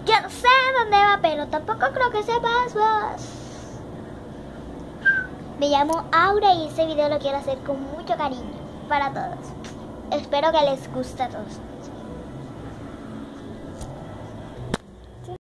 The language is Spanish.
Yo no sé dónde va, pero tampoco creo que sepas vos. Me llamo Aura y este video lo quiero hacer con mucho cariño para todos. Espero que les guste a todos.